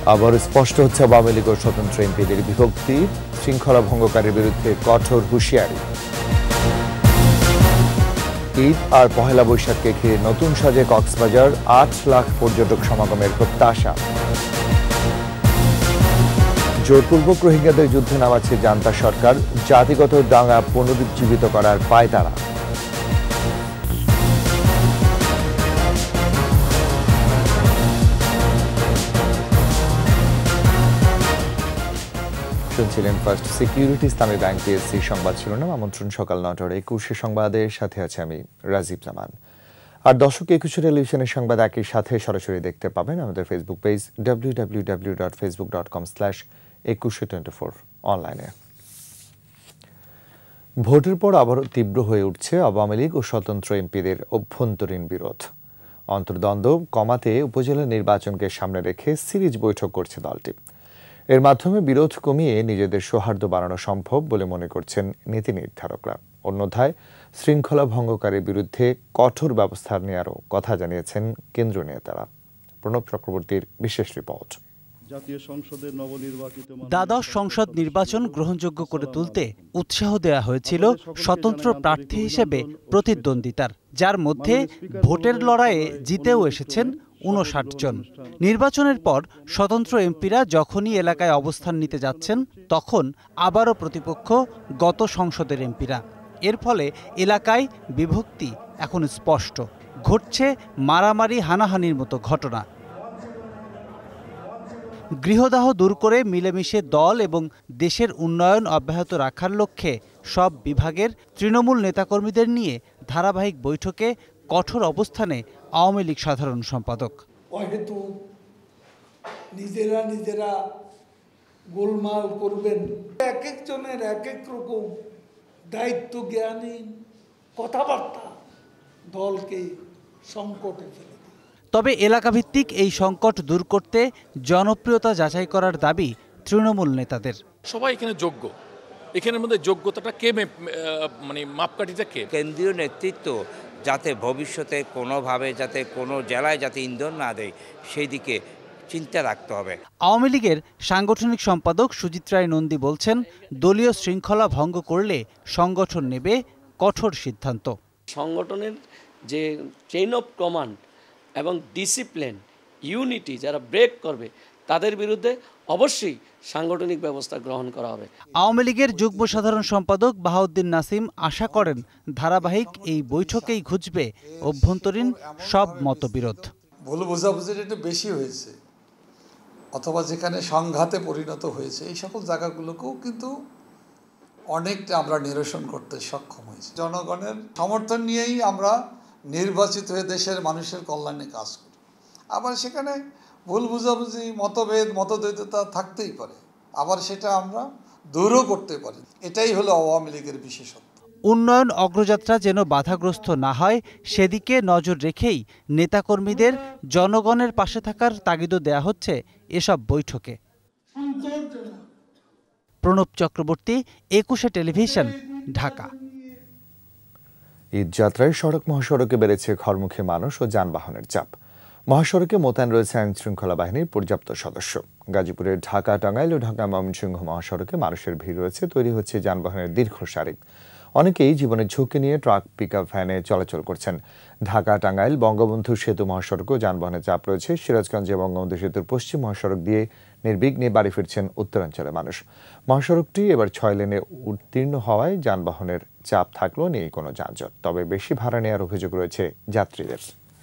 আবার স্পষ্ট হচ্ছে আওয়ামী লীগ ও স্বতন্ত্র এমপিদের বিভক্তি, শৃঙ্খলা ভঙ্গকারীর বিরুদ্ধে কঠোর হুঁশিয়ারি। ঈদ আর পহেলা বৈশাখকে ঘিরে নতুন সাজে কক্সবাজার, ৮ লাখ পর্যটক সমাগমের প্রত্যাশা। জোরপূর্বক রোহিঙ্গাদের যুদ্ধে নামাচ্ছে জান্তা সরকার, জাতিগত দাঙ্গা পুনরুজ্জীবিত করার পায়তারা। শুনছিলেন First Security Islami Bank PSC সংবাদ শিরোনাম। আমন্ত্রণ সকাল ৯টার ২১ সংবাদের সাথে আছে আমি রাজীব জামান। আর দর্শক ২১ টেলিভিশনের সংবাদ একই সাথে সরাসরি দেখতে পাবেন আমাদের ফেসবুক পেজ www.facebook.com/2124 অনলাইনে। ভোটের পর আবারও তীব্র হয়ে উঠছে আওয়ামী লীগ ও স্বতন্ত্র এমপিদের অভ্যন্তরীণ বিরোধ। অন্তর্দ্বন্দ্ব কমাতে উপজেলা নির্বাচনকে সামনে রেখে সিরিজ বৈঠক করছে দলটি। এর মাধ্যমে বিরোধ কমিয়ে নিজেদের সৌহার্দ্য বাড়ানো সম্ভব বলে মনে করছেন নীতি নির্ধারকরা। অন্যথায় শৃঙ্খলা ভঙ্গকারীর বিরুদ্ধে কঠোর ব্যবস্থা নেওয়ারও কথা জানিয়েছেন কেন্দ্রীয় নেতারা। প্রণব চক্রবর্তীর বিশেষ রিপোর্ট। দ্বাদশ সংসদ নির্বাচন গ্রহণযোগ্য করে তুলতে উৎসাহ দেওয়া হয়েছিল স্বতন্ত্র প্রার্থী হিসেবে প্রতিদ্বন্দ্বিতার, যার মধ্যে ভোটের লড়াইয়ে জিতেও এসেছেন ৫৯ জন। নির্বাচনের পর স্বতন্ত্র এমপিরা যখনই এলাকায় অবস্থান নিতে যাচ্ছেন, তখন আবারও প্রতিপক্ষ গত সংসদের এমপিরা। এর ফলে এলাকায় বিভক্তি এখন স্পষ্ট। ঘটছে মারামারি, হানাহানির মতো ঘটনা। গৃহদাহ দূর করে মিলেমিশে দল এবং দেশের উন্নয়ন অব্যাহত রাখার লক্ষ্যে সব বিভাগের তৃণমূল নেতাকর্মীদের নিয়ে ধারাবাহিক বৈঠকে কঠোর অবস্থানে আওয়ামী লীগ সাধারণ সম্পাদক। হয়তো নিজেরা গোলমাল করবেন, এক একজনের এক এক রকম দায়িত্ব জ্ঞানহীন কথাবার্তা দলকে সংকটে ফেলে। তবে এলাকাভিত্তিক এই সংকট দূর করতে জনপ্রিয়তা যাচাই করার দাবি তৃণমূল নেতাদের। সবাই এখানে যোগ্য, এখানের মধ্যে যোগ্যতাটা কে মানে মাপকাঠিটা কে? কেন্দ্রীয় নেতৃত্ব যাতে ভবিষ্যতে কোনোভাবে যাতে কোনো জেলায় যাতে ইন্ধন না দেয় সেই দিকে চিন্তা রাখতে হবে। আওয়ামী লীগের সাংগঠনিক সম্পাদক সুজিত রায় নন্দী বলছেন, দলীয় শৃঙ্খলা ভঙ্গ করলে সংগঠন নেবে কঠোর সিদ্ধান্ত। সংগঠনের যে চেইন অফ কমান্ড এবং ডিসিপ্লিন, ইউনিটি যারা ব্রেক করবে তাদের বিরুদ্ধে অবশ্যই সাংগঠনিক ব্যবস্থা গ্রহণ করা হবে। আওয়ামী লীগের যুগ্ম সাধারণ সম্পাদক বাহাউদ্দিন নাসিম আশা করেন, ধারাবাহিক এই বৈঠকেই ঘুচবে অভ্যন্তরীণ সব মতবিরোধ। ভুল বোঝাবুঝির একটু বেশি হয়েছে অথবা যেখানে সংঘাতে পরিণত হয়েছে, এই সকল জায়গাগুলোকেও কিন্তু অনেকটা আমরা নিরসন করতে সক্ষম হয়েছি। জনগণের সমর্থন নিয়েই আমরা নির্বাচিত হয়ে দেশের মানুষের কল্যাণে কাজ করি। আবার সেখানে ভুল বুঝাবুঝি, মতভেদ, মতদ্বৈততা থাকতেই পারে, আবার সেটা আমরা দূরও করতে পারি। এটাই হলো আওয়ামী লীগের বিশেষত্ব। উন্নয়ন অগ্রযাত্রা যেন বাধাগ্রস্ত না হয় সেদিকে নজর রেখেই নেতাকর্মীদের জনগণের পাশে থাকার তাগিদও দেয়া হচ্ছে এসব বৈঠকে। প্রণব চক্রবর্তী, ২১ টেলিভিশন, ঢাকা। ঈদ যাত্রায় সড়ক মহাসড়কে বেড়েছে ঘরমুখী মানুষ ও যানবাহনের চাপ। মহাসড়কে মোতায়েন রয়েছে আইন শৃঙ্খলা বাহিনীর পর্যাপ্ত সদস্য। গাজীপুরের ঢাকা টাঙ্গাইল ও ঢাকা ময়মনসিংহ মহাসড়কে মানুষের ভিড় রয়েছে, তৈরি হচ্ছে যানবাহনের দীর্ঘ সারি। অনেকেই জীবনের ঝুঁকি নিয়ে ট্রাক, পিকআপ ভ্যানে চলাচল করছেন। ঢাকা টাঙ্গাইল বঙ্গবন্ধু সেতু মহাসড়কেও যানবাহনের চাপ রয়েছে। সিরাজগঞ্জে বঙ্গবন্ধু সেতুর পশ্চিম মহাসড়ক দিয়ে নির্বিঘ্নে বাড়ি ফিরছেন উত্তরাঞ্চলের মানুষ। মহাসড়কটি এবার ৬ লেনে উত্তীর্ণ হওয়ায় যানবাহনের চাপ থাকলেও নেই কোনো যানজট। তবে বেশি ভাড়া নেওয়ার অভিযোগ রয়েছে যাত্রীদের।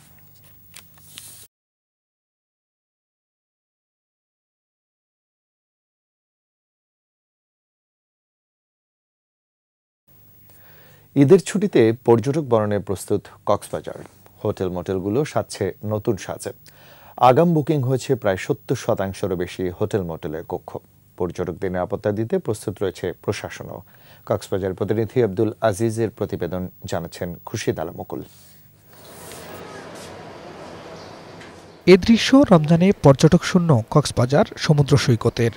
ঈদের ছুটিতে পর্যটক বরণে প্রস্তুত কক্সবাজার। হোটেল মোটেলগুলো সাজছে নতুন সাজে। আগাম বুকিং হয়েছে প্রায় ৭০%-এরও বেশি হোটেল মোটেলের কক্ষ। পর্যটকদের নিরাপত্তা দিতে প্রস্তুত রয়েছে প্রশাসনও। কক্সবাজার প্রতিনিধি আব্দুল আজিজের প্রতিবেদন, জানাচ্ছেন খুরশিদ আলম মুকুল। এ দৃশ্য রমজানে পর্যটক শূন্য কক্সবাজার সমুদ্র সৈকতের।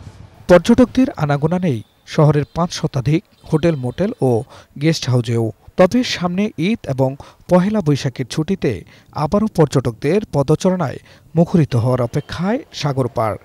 পর্যটকদের আনাগোনা নেই শহরের ৫ শতাধিক হোটেল, মোটেল ও গেস্ট হাউজেও। তবে সামনে ঈদ এবং পহেলা বৈশাখের ছুটিতে আবারও পর্যটকদের পদচারণায় মুখরিত হওয়ার অপেক্ষায় সাগর পাড়।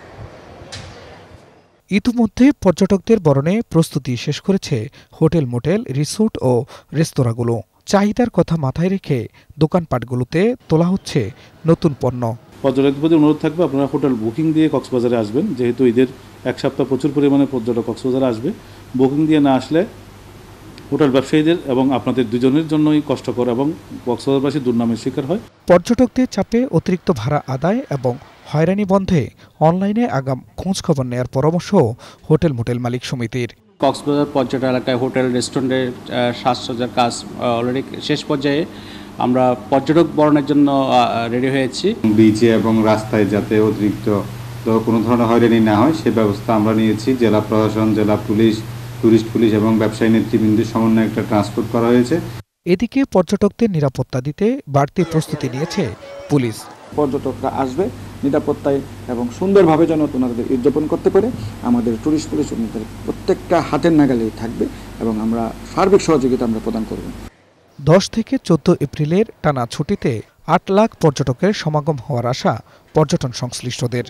ইতিমধ্যে পর্যটকদের বরণে প্রস্তুতি শেষ করেছে হোটেল, মোটেল, রিসোর্ট ও রেস্তোরাঁগুলো। চাহিদার কথা মাথায় রেখে দোকানপাটগুলোতে তোলা হচ্ছে নতুন পণ্য। পর্যটকদের প্রতি অনুরোধ থাকবে, আপনারা হোটেল বুকিং দিয়ে কক্সবাজারে আসবেন। যেহেতু ঈদের এক সপ্তাহ প্রচুর পরিমাণে পর্যটক কক্সবাজারে আসবে, বুকিং দিয়ে না আসলে হোটেল ব্যবসায়ীদের এবং আপনাদের দুজনের জন্যই কষ্টকর এবং কক্সবাজারবাসী দুর্নামের শিকার হয়। পর্যটকদের চাপে অতিরিক্ত ভাড়া আদায় এবং হয়রানি বন্ধে অনলাইনে আগাম খোঁজখবর নেওয়ার পরামর্শ হোটেল, মোটেল মালিক সমিতির। কক্সবাজার পর্যটন এলাকায় হোটেল, রেস্টুরেন্টের সাজসজ্জার কাজ অলরেডি শেষ পর্যায়ে। আমরা পর্যটক বরণের জন্য রেডি হয়েছি। বিচে এবং রাস্তায় যাতে অতিরিক্ত কোনো ধরনের হয়রানি না হয় সে ব্যবস্থা আমরা নিয়েছি। জেলা প্রশাসন, জেলা পুলিশ, টুরিস্ট পুলিশ এবং ব্যবসায়ী নেতৃবৃন্দের সমন্বয়ে একটা ট্রান্সপোর্ট করা হয়েছে। এদিকে পর্যটকদের নিরাপত্তা দিতে বাড়তি প্রস্তুতি নিয়েছে পুলিশ। পর্যটকরা আসবে নিরাপত্তায় এবং সুন্দরভাবে যেন ওনাদের উদযাপন করতে পারে, আমাদের টুরিস্ট পুলিশ ওনাদের প্রত্যেকটা হাতের নাগালেই থাকবে এবং আমরা সার্বিক সহযোগিতা আমরা প্রদান করব। 10 থেকে 14 এপ্রিলের টানা ছুটিতে 8 লাখ পর্যটকের সমাগম হওয়ার আশা পর্যটন সংশ্লিষ্টদের।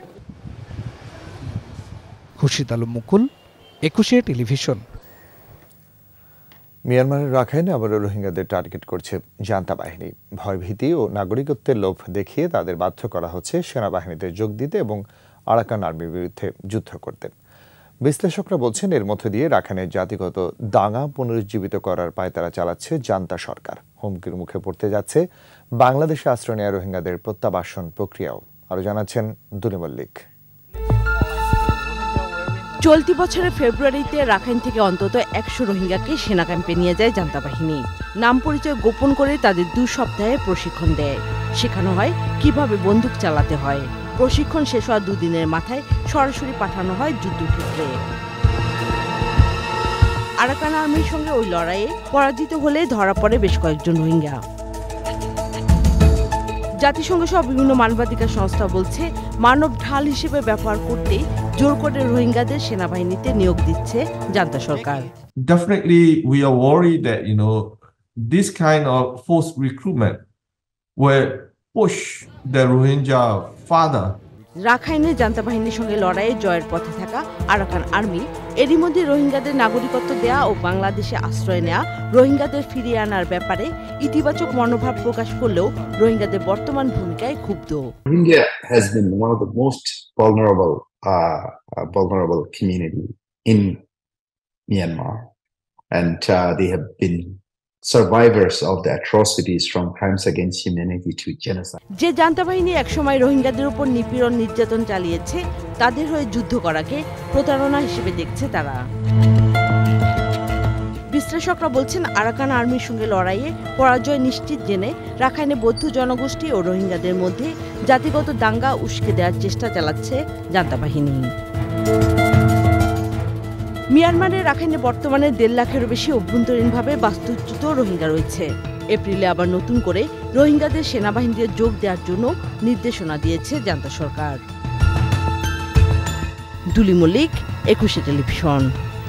খুরশিদ আলম মুকুল, 21 টেলিভিশন। মিয়ানমারের রাখাইনে আবারও রোহিঙ্গাদের টার্গেট করছে জান্তা বাহিনী। ভয়ভীতি ও নাগরিকত্বের লোভ দেখিয়ে তাদের বাধ্য করা হচ্ছে সেনাবাহিনীতে যোগ দিতে এবং আরাকান আর্মির বিরুদ্ধে যুদ্ধ করতে। বিশ্লেষকরা বলছেন, এর মধ্য দিয়ে রাখাইনের জাতিগত দাঙ্গা পুনরুজ্জীবিত করার পায়তারা চালাচ্ছে জান্তা সরকার। হুমকির মুখে পড়তে যাচ্ছে বাংলাদেশে আশ্রয় নেওয়া রোহিঙ্গাদের প্রত্যাবাসন প্রক্রিয়াও। আরও জানাচ্ছেন দুলি মল্লিক। চলতি বছরের ফেব্রুয়ারিতে রাখাইন থেকে অন্তত 100 রোহিঙ্গাকে সেনা ক্যাম্পে নিয়ে যায় জান্তা বাহিনী। নাম পরিচয় গোপন করে তাদের 2 সপ্তাহে প্রশিক্ষণ দেয়। শেখানো হয় কিভাবে বন্দুক চালাতে হয়। প্রশিক্ষণ শেষ হওয়ার 2 দিনের মাথায় সরাসরি পাঠানো হয় যুদ্ধক্ষেত্রে। আরাকান আর্মির সঙ্গে ওই লড়াইয়ে পরাজিত হলে ধরা পড়ে বেশ কয়েকজন রোহিঙ্গা। জাতিসংঘ সহ বিভিন্ন মানবাধিকার সংস্থা বলছে, মানব ঢাল হিসেবে ব্যবহার করতে জোর করে রোহিঙ্গাদের সেনাবাহিনীতে নিয়োগ দিচ্ছে জান্তা সরকার। Definitely we are worried that this kind of forced recruitment will push the Rohingya further. রাখাইনে জান্তা বাহিনীর সঙ্গে লড়াইয়ে জয়ের পথে থাকা আরাকান আর্মি এরই মধ্যে রোহিঙ্গাদের নাগরিকত্ব দেয়া ও বাংলাদেশে আশ্রয় নেওয়া রোহিঙ্গাদের ফিরিয়ে আনার ব্যাপারে ইতিবাচক মনোভাব প্রকাশ করলেও রোহিঙ্গাদের বর্তমান ভূমিকায় ক্ষুব্ধ। Rohingya has been one of the most vulnerable community in Myanmar, and they have been survivors of the atrocities from crimes against humanity to genocide. যে জান্তা বাহিনী একসময় রোহিঙ্গাদের উপর নিপীড়ন নির্যাতন চালিয়েছে, তাদের হয়ে যুদ্ধ করাকে প্রতারণা হিসেবে দেখছে তারা। বিশ্লেষকরা বলছেন, আরাকান আর্মির সঙ্গে লড়াইয়ে পরাজয় নিশ্চিত জেনে রাখাইনে বৌদ্ধ জনগোষ্ঠী ও রোহিঙ্গাদের মধ্যে জাতিগত দাঙ্গা উস্কে দেওয়ার চেষ্টা চালাচ্ছে জান্তা বাহিনী। মিয়ানমারের রাখাইনে বর্তমানে 1.5 লাখেরও বেশি অভ্যন্তরীণভাবে বাস্তুচ্যুত রোহিঙ্গা রয়েছে। এপ্রিলে আবার নতুন করে রোহিঙ্গাদের সেনাবাহিনীতে যোগ দেওয়ার জন্য নির্দেশনা দিয়েছে জান্তা সরকার। দুলি মল্লিক, 21 টেলিভিশন।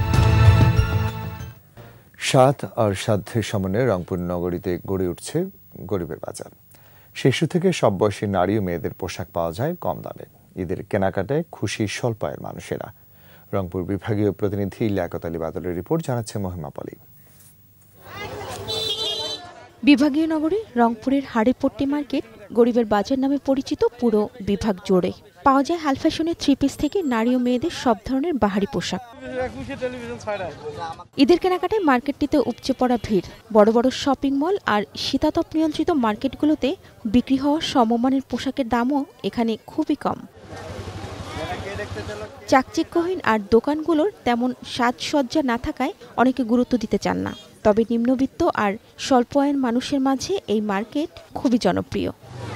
স্বাদ আর সাধ্যের সমন্বয়ে রংপুর নগরীতে গড়ে উঠছে গরিবের বাজার। শিশু থেকে সব বয়সী নারী ও মেয়েদের পোশাক পাওয়া যায় কম দামে। ঈদের কেনাকাটায় খুশি স্বল্প আয়ের মানুষেরা। রংপুর বিভাগীয় প্রতিনিধি লিয়াকত আলী বাদলের রিপোর্ট, জানাচ্ছে মহিমা পলি। বিভাগীয় নগরী রংপুরের হাড়িপট্টি মার্কেট গরিবের বাজার নামে পরিচিত পুরো বিভাগ জুড়ে। পাওয়া যায় হাল ফ্যাশনের 3 পিস থেকে নারী ও মেয়েদের সব ধরনের বাহারি পোশাক। ঈদের কেনাকাটায় মার্কেটটিতে উপচে পড়া ভিড়। বড় বড় শপিং মল আর শীতাতপ নিয়ন্ত্রিত মার্কেটগুলোতে বিক্রি হওয়া সমমানের পোশাকের দামও এখানে খুবই কম। চাকচিক্যহীন আর দোকানগুলোর তেমন সাজসজ্জা না থাকায় অনেকে গুরুত্ব দিতে চান না। তবে নিম্নবিত্ত আর স্বল্প আয়ের মানুষের মাঝে এই মার্কেট খুবই জনপ্রিয়।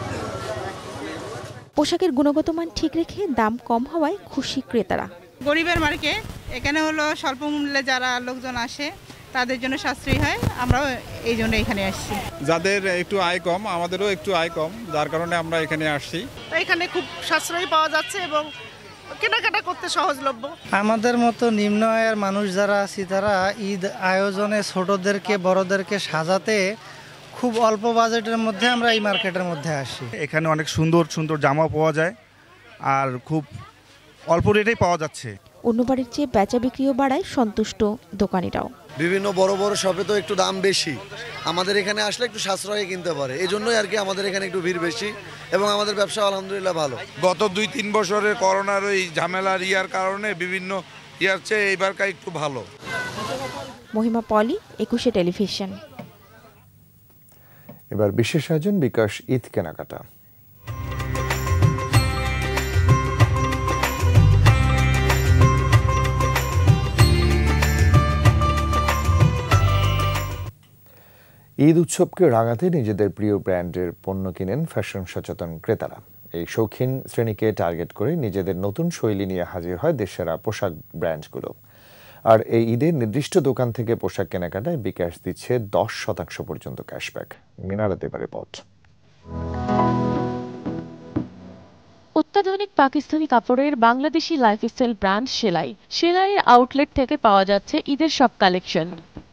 পোশাকের গুণগত মান ঠিক রেখে দাম কম হওয়ায় খুশি ক্রেতারা। গরিবের মার্কেট এখানে হলো স্বল্প মূল্যে যারা লোকজন আসে তাদের জন্য সাশ্রয়ী হয়, আমরাও এই জন্য এখানে আসছি। যাদের একটু আয় কম, আমাদেরও একটু আয় কম, যার কারণে আমরা এখানে আসছি। তো এখানে খুব সাশ্রয়ী পাওয়া যাচ্ছে এবং কেনাকাটা করতে সহজলভ্য। আমাদের মতো নিম্ন আয়ের মানুষ যারা আছি তারা ঈদ আয়োজনে ছোটদেরকে বড়দেরকে সাজাতে খুব অল্প বাজেটের মধ্যে আমরা এই মার্কেটের মধ্যে আসি। এখানে অনেক সুন্দর সুন্দর জামা পাওয়া যায় আর খুব অল্প রেটেই পাওয়া যাচ্ছে। অন্য বাড়ির চেয়ে বেচা বিক্রিও বাড়ায় সন্তুষ্ট দোকানিরাও। বিভিন্ন বড় বড় শপে তো একটু দাম বেশি, আমাদের এখানে আসলে একটু সাশ্রয়ে কিনতে পারে, এই জন্যই আর কি আমাদের এখানে একটু ভিড় বেশি এবং আমাদের ব্যবসা আলহামদুলিল্লাহ ভালো। গত 2-3 বছরের করোনার ওই ঝামেলার ইয়ার কারণে বিভিন্ন ইয়ার চেয়ে এইবারকার একটু ভালো। মহিমা পলি, 21 টেলিভিশন। এবার বিশেষ আয়োজন বিকাশ ঈদ কেনাকাটা। ঈদ উৎসবকে রাঙাতে নিজেদের প্রিয় ব্র্যান্ডের পণ্য কিনেন ফ্যাশন সচেতন ক্রেতারা। এই শৌখিন শ্রেণীকে টার্গেট করে নিজেদের নতুন শৈলী নিয়ে হাজির হয় দেশসেরা পোশাক ব্র্যান্ডগুলো। আর এই ঈদের নির্দিষ্ট দোকান থেকে পোশাক কেনাকাটায় বিকাশ দিচ্ছে 10% পর্যন্ত ক্যাশব্যাক। মিনারা দেবার রিপোর্ট। অত্যাধুনিক পাকিস্তানি কাপড়ের বাংলাদেশি লাইফস্টাইল ব্র্যান্ড সেলাইয়ের আউটলেট থেকে পাওয়া যাচ্ছে ঈদের সব কালেকশন।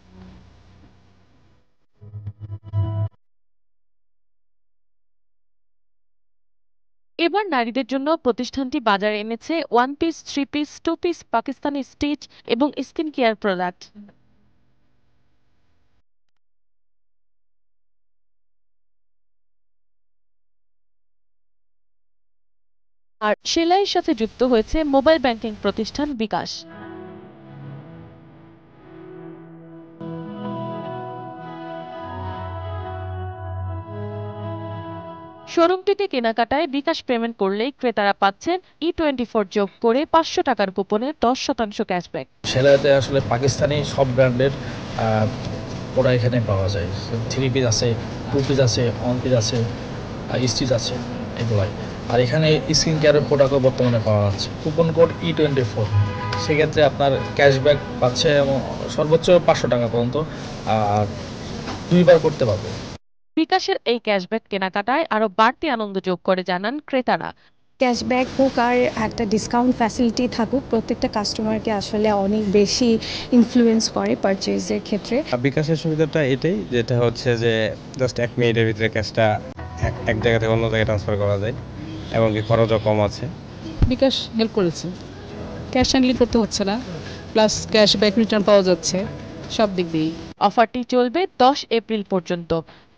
এবার নারীদের জন্য প্রতিষ্ঠানটি বাজারে এনেছে 1 piece, 3 piece, 2 piece Pakistani stitch এবং স্কিন কেয়ার প্রোডাক্ট। আর সেলাইয়ের সাথে যুক্ত হয়েছে মোবাইল ব্যাংকিং প্রতিষ্ঠান বিকাশ। শোরুমটিতে কেনাকাটায় বিকাশ পেমেন্ট করলেই ক্রেতারা পাচ্ছেন E24 যোগ করে 500 টাকার কুপনে 10% ক্যাশব্যাক। সেলাইতে আসলে পাকিস্তানি সব ব্র্যান্ডের প্রোডাক্ট এখানে পাওয়া যায়। 3 পিস আছে, 2 পিস আছে, 1 পিস আছে, স্টিচ আছে, এগুলাই। আর এখানে স্কিন কেয়ারের প্রোডাক্টও বর্তমানে পাওয়া যাচ্ছে। কুপন কোড E24, সেক্ষেত্রে আপনার ক্যাশব্যাক পাচ্ছে সর্বোচ্চ 500 টাকা পর্যন্ত, আর 2 বার করতে পারবে। বিকাশের এই ক্যাশব্যাক কেনাকাটায় আরো বাড়তি আনন্দ যোগ করে জানান ক্রেতারা। ক্যাশব্যাক হোক আর একটা ডিসকাউন্ট ফ্যাসিলিটি থাকুক, প্রত্যেকটা কাস্টমারকে আসলে অনেক বেশি ইনফ্লুয়েন্স করে পারচেজের ক্ষেত্রে। বিকাশের সুবিধাটা এটাই, যেটা হচ্ছে যে জাস্ট 1 মিনিটের ভিতরে ক্যাশটা এক জায়গা থেকে অন্য জায়গায় ট্রান্সফার করা যায় এবং কি খরচও কম আছে। বিকাশ হেল্প করেছে, ক্যাশ হ্যান্ডলিং করতে হচ্ছে না, প্লাস ক্যাশব্যাক রিটার্ন পাওয়া যাচ্ছে, সব দিক দিয়েই। অফারটি চলবে 10 এপ্রিল পর্যন্ত।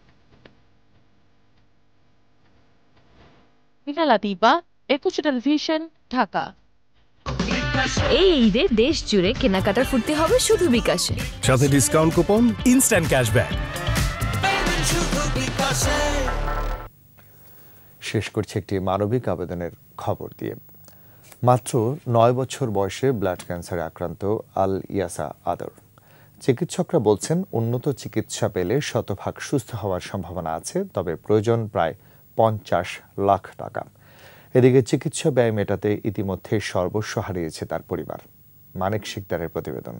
মিনালা দিবা, 21 টেলিভিশন, ঢাকা। এই ঈদে দেশ জুড়ে কেনাকাটার ফুর্তি হবে শুধু বিকাশে, সাথে ডিসকাউন্ট কুপন, ইনস্ট্যান্ট ক্যাশব্যাক। শেষ করছে একটি মানবিক আবেদনের খবর দিয়ে। মাত্র 9 বছর বয়সে ব্লাড ক্যান্সারে আক্রান্ত আল ইয়াসা আদর। চিকিৎসকরা বলছেন উন্নত চিকিৎসা পেলে 100% সুস্থ হওয়ার সম্ভাবনা আছে, তবে প্রয়োজন প্রায় 50 লাখ টাকা। এদিকে চিকিৎসা ব্যয় মেটাতে ইতিমধ্যে সর্বস্ব হারিয়েছে তার পরিবার। মানিক শিকদারের প্রতিবেদন।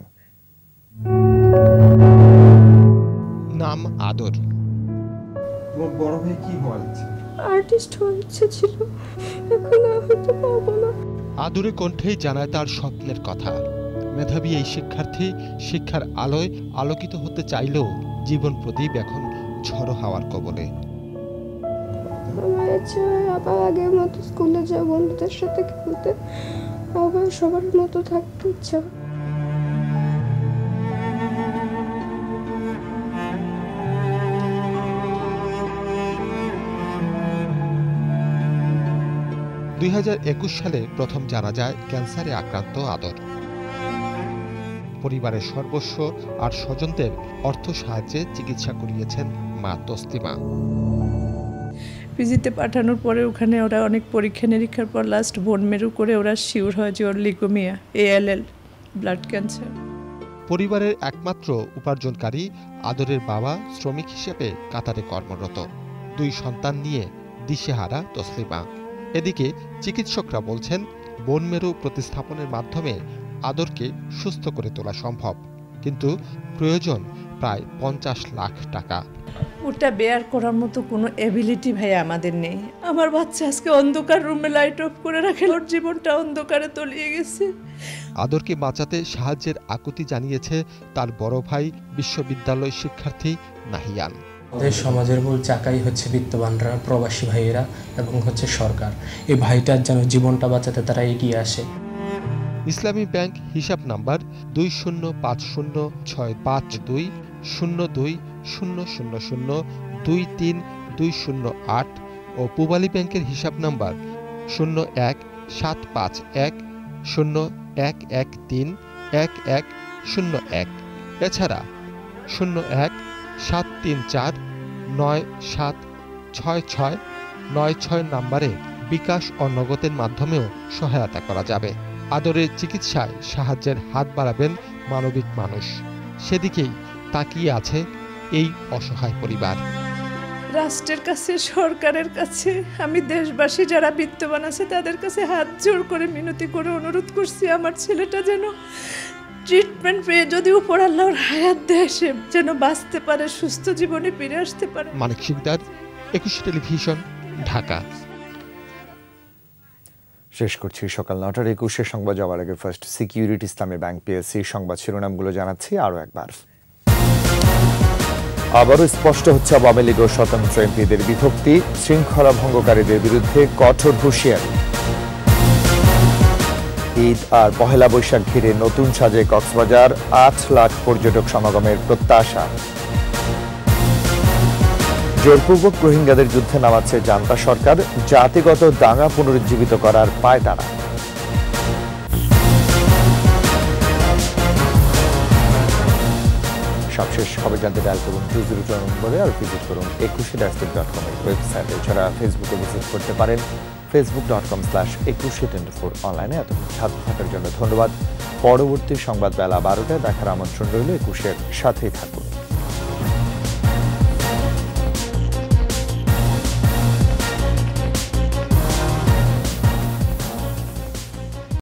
নাম আদর। তোমার বড় ভাই কি হওয়ার ইচ্ছে? আর্টিস্ট হওয়ার ইচ্ছে ছিল, এখন হয়তো পাবো না। আদরের কণ্ঠেই জানায় তার স্বপ্নের কথা। মেধাবী এই শিক্ষার্থী শিক্ষার আলোয় আলোকিত হতে চাইলেও জীবন প্রদীপ এখন ঝড়ো হাওয়ার কবলে। আমার ইচ্ছে আবার আগের মতো স্কুলে যাওয়া, বন্ধুদের সাথে খেলতে, আবার সবার মতো থাকতে ইচ্ছা। সালে প্রথম জানা যায় ক্যান্সারে আক্রান্ত আদর। পরিবারের সর্বস্ব আর স্বজনদের অর্থ সাহায্যে চিকিৎসা করিয়েছেন মা তসলিমা। পিজিতে পাঠানোর পরে ওখানে ওরা অনেক পরীক্ষা নিরীক্ষার পর লাস্ট বোন মেরু করে ওরা শিওর হয় যে ওর লিউকেমিয়া, ALL, ব্লাড ক্যান্সার। পরিবারের একমাত্র উপার্জনকারী আদরের বাবা শ্রমিক হিসেবে কাতারে কর্মরত। 2 সন্তান নিয়ে দিশেহারা তসলিমা। এদিকে চিকিৎসকরা বলছেন বোন মেরু প্রতিস্থাপনের মাধ্যমে আদরকে সুস্থ করে তোলা সম্ভব, কিন্তু প্রয়োজন প্রায় 50 লাখ টাকা। ওটা বেয়ার করার মতো কোনো এবিলিটি ভাই আমাদের নেই। আমার বাচ্চা আজকে অন্ধকার রুমে লাইট অফ করে রাখে, ওর জীবনটা অন্ধকারে তলিয়ে গেছে। আদরকে বাঁচাতে সাহায্যের আকুতি জানিয়েছে তার বড় ভাই বিশ্ববিদ্যালয় শিক্ষার্থী নাহিয়ান। আমাদের সমাজের মূল চাকাই হচ্ছে বিত্তবানরা, প্রবাসী ভাইয়েরা এবং হচ্ছে সরকার। এই ভাইটার যেন জীবনটা বাঁচাতে তারা এগিয়ে আসে। ইসলামী ব্যাংক হিসাব নাম্বার 205065202000232208 ও পূবালী ব্যাংকের হিসাব নাম্বার 01755111311101। এছাড়া 017349766696 নম্বরে বিকাশ ও নগদের মাধ্যমেও সহায়তা করা যাবে। আদরের চিকিৎসায় সাহায্যের হাত বাড়াবেন মানবিক মানুষ, সেদিকেই তাকিয়ে আছে এই অসহায় পরিবার। রাষ্ট্রের কাছে, সরকারের কাছে, আমি দেশবাসী যারা বিত্তবান আছে তাদের কাছে হাত জোর করে মিনতি করে অনুরোধ করছি, আমার ছেলেটা যেন ট্রিটমেন্ট পেয়ে যদি উপর আল্লাহর হায়াত দেয় সে যেন বাঁচতে পারে, সুস্থ জীবনে ফিরে আসতে পারে। মানিক শিকদার, 21 টেলিভিশন, ঢাকা। শেষ করছি সকাল 9টার 21 সংবাদ যাওয়ার আগে First Security Islami Bank PSC সংবাদ শিরোনামগুলো জানাচ্ছি আরও একবার। আবারও স্পষ্ট হচ্ছে আওয়ামী লীগ ও স্বতন্ত্র এমপিদের বিভক্তি, শৃঙ্খলা ভঙ্গকারীদের বিরুদ্ধে কঠোর হুঁশিয়ারি। ঈদ আর পহেলা বৈশাখ ঘিরে নতুন সাজে কক্সবাজার, 8 লাখ পর্যটক সমাগমের প্রত্যাশা। জোরপূর্বক রোহিঙ্গাদের যুদ্ধে নামাচ্ছে জান্তা সরকার, জাতিগত দাঙ্গা পুনরুজ্জীবিত করার পায়তারা। সবশেষ খবর জানতে ডায়াল করুন 202 নম্বরে আর ভিজিট করুন 21.com এর ওয়েবসাইটে। এছাড়া ফেসবুকে ভিজিট করতে পারেন facebook.com/2124 অনলাইনে। এতক্ষণ সাথে থাকার জন্য ধন্যবাদ। পরবর্তী সংবাদ বেলা 12টায় দেখার আমন্ত্রণ রইল। 21-এর সাথেই থাকুন।